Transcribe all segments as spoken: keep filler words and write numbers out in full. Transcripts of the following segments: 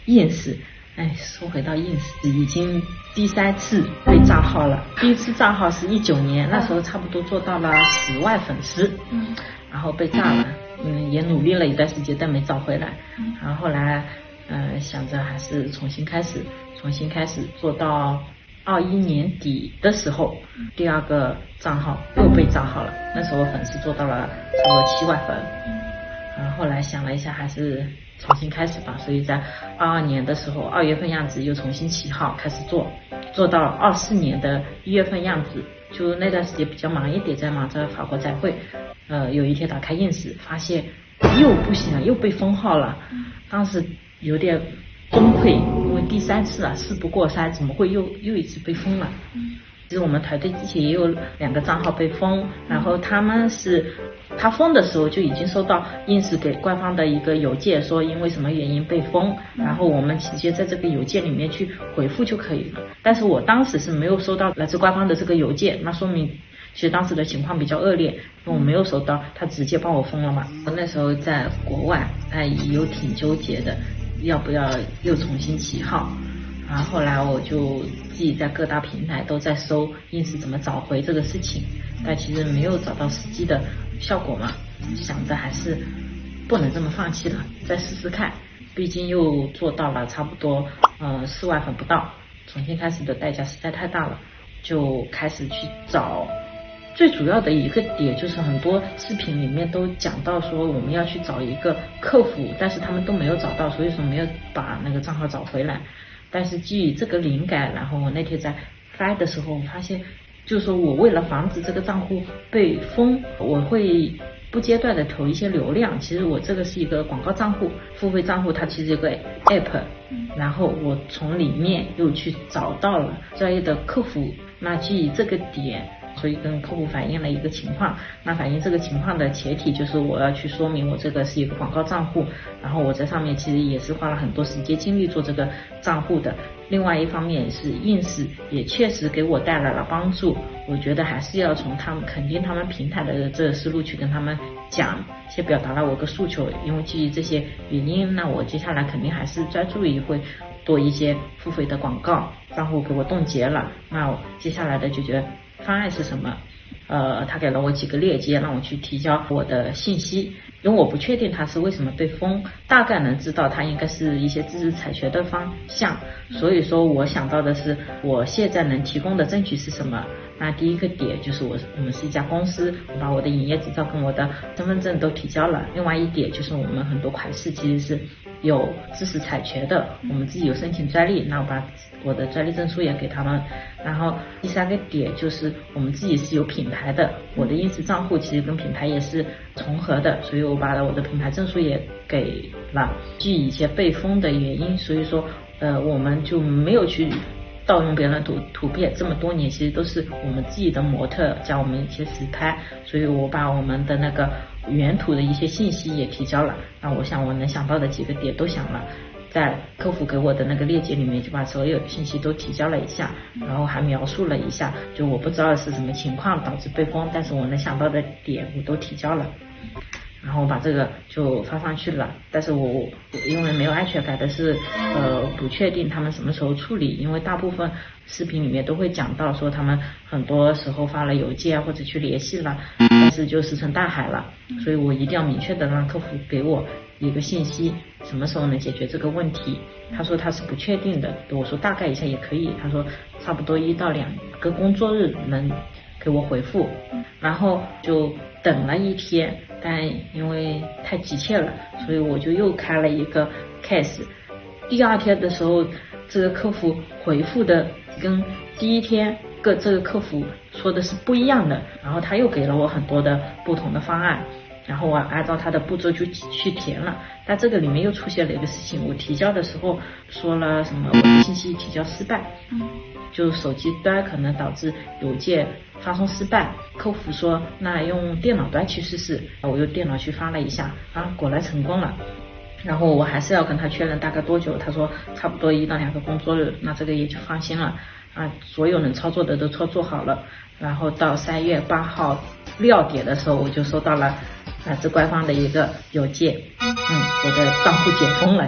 ins， 哎，说回到 ins， 已经第三次被账号了。第一次账号是一九年，那时候差不多做到了十万粉丝，嗯，然后被炸了，嗯，也努力了一段时间，但没找回来。然后后来，呃，想着还是重新开始，重新开始做到二一年底的时候，第二个账号又被账号了。那时候粉丝做到了差不多七万粉。然后后来想了一下，还是重新开始吧。所以在二二年的时候，二月份样子又重新起号开始做，做到二四年的一月份样子。就那段时间比较忙一点，在忙着法国展会。呃，有一天打开 ins， 发现又不行了，又被封号了。当时有点崩溃，因为第三次啊，事不过三，怎么会又又一次被封了？其实我们团队之前也有两个账号被封，然后他们是他封的时候就已经收到 ins 给官方的一个邮件，说因为什么原因被封，然后我们直接在这个邮件里面去回复就可以了。但是我当时是没有收到来自官方的这个邮件，那说明其实当时的情况比较恶劣，因为我没有收到，他直接帮我封了嘛。我那时候在国外，哎，有挺纠结的，要不要又重新起号。然后后来我就自己在各大平台都在搜 ins 怎么找回这个事情，但其实没有找到实际的效果嘛，想着还是不能这么放弃了，再试试看。毕竟又做到了差不多呃四万粉不到，重新开始的代价实在太大了，就开始去找。最主要的一个点就是很多视频里面都讲到说我们要去找一个客服，但是他们都没有找到，所以说没有把那个账号找回来。但是基于这个灵感，然后我那天在发的时候，我发现就是说我为了防止这个账户被封，我会不阶段的投一些流量。其实我这个是一个广告账户，付费账户，它其实有个 app， 然后我从里面又去找到了专业的客服，那基于这个点，所以跟客户反映了一个情况。那反映这个情况的前提就是我要去说明我这个是一个广告账户，然后我在上面其实也是花了很多时间精力做这个账户的。另外一方面是 ins 也确实给我带来了帮助，我觉得还是要从他们肯定他们平台的这个思路去跟他们讲，先表达了我个诉求。因为基于这些原因，那我接下来肯定还是专注于会多一些付费的广告，账户给我冻结了，那我接下来的解决方案是什么？呃，他给了我几个链接，让我去提交我的信息，因为我不确定他是为什么被封，大概能知道他应该是一些知识产权的方向，所以说我想到的是我现在能提供的证据是什么。那第一个点就是我我们是一家公司，我把我的营业执照跟我的身份证都提交了。另外一点就是我们很多款式其实是有知识产权的，我们自己有申请专利，那我把我的专利证书也给他们。然后第三个点就是我们自己是有品牌的，我的 ins 账户其实跟品牌也是重合的，所以我把我的品牌证书也给了。基于一些被封的原因，所以说呃我们就没有去盗用别人的图图片，这么多年其实都是我们自己的模特加我们一些实拍，所以我把我们的那个原图的一些信息也提交了。那我想我能想到的几个点都想了，在客服给我的那个链接里面就把所有信息都提交了一下，然后还描述了一下，就我不知道是什么情况导致被封，但是我能想到的点我都提交了。然后把这个就发上去了，但是我因为没有安全感的是，呃，不确定他们什么时候处理，因为大部分视频里面都会讲到说他们很多时候发了邮件或者去联系了，但是就石沉大海了，所以我一定要明确的让客服给我一个信息，什么时候能解决这个问题。他说他是不确定的，我说大概一下也可以，他说差不多一到两个工作日能给我回复，然后就等了一天，但因为太急切了，所以我就又开了一个 case。第二天的时候，这个客服回复的跟第一天个这个客服说的是不一样的，然后他又给了我很多的不同的方案，然后我按照他的步骤就去填了。但这个里面又出现了一个事情，我提交的时候说了什么我的信息提交失败，就手机端可能导致邮件发送失败，客服说那用电脑端去试试，我用电脑去发了一下，啊，果然成功了。然后我还是要跟他确认大概多久，他说差不多一到两个工作日，那这个也就放心了啊，所有能操作的都操作好了。然后到三月八号六点的时候，我就收到了来自官方的一个邮件，嗯，我的账户解封了。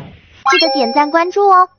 记得点赞关注哦。